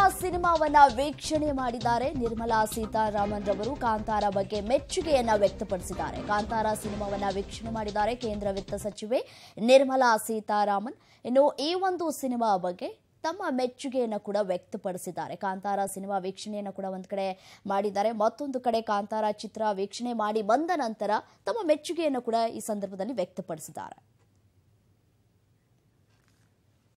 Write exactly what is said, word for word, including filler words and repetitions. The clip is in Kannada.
ಸಿನಿಮಾವನ್ನ ವೀಕ್ಷಣೆ ಮಾಡಿದ್ದಾರೆ ನಿರ್ಮಲಾ ಸೀತಾರಾಮನ್ ರವರು ಕಾಂತಾರ ಬಗ್ಗೆ ಮೆಚ್ಚುಗೆಯನ್ನ ವ್ಯಕ್ತಪಡಿಸಿದ್ದಾರೆ. ಕಾಂತಾರ ಸಿನಿಮಾವನ್ನ ವೀಕ್ಷಣೆ ಮಾಡಿದ್ದಾರೆ ಕೇಂದ್ರ ವಿತ್ತ ಸಚಿವೆ ನಿರ್ಮಲಾ ಸೀತಾರಾಮನ್. ಇನ್ನು ಈ ಒಂದು ಸಿನಿಮಾ ಬಗ್ಗೆ ತಮ್ಮ ಮೆಚ್ಚುಗೆಯನ್ನು ಕೂಡ ವ್ಯಕ್ತಪಡಿಸಿದ್ದಾರೆ. ಕಾಂತಾರ ಸಿನಿಮಾ ವೀಕ್ಷಣೆಯನ್ನು ಕೂಡ ಒಂದು ಕಡೆ ಮಾಡಿದ್ದಾರೆ, ಮತ್ತೊಂದು ಕಡೆ ಕಾಂತಾರ ಚಿತ್ರ ವೀಕ್ಷಣೆ ಮಾಡಿ ಬಂದ ನಂತರ ತಮ್ಮ ಮೆಚ್ಚುಗೆಯನ್ನು ಕೂಡ ಈ ಸಂದರ್ಭದಲ್ಲಿ ವ್ಯಕ್ತಪಡಿಸಿದ್ದಾರೆ.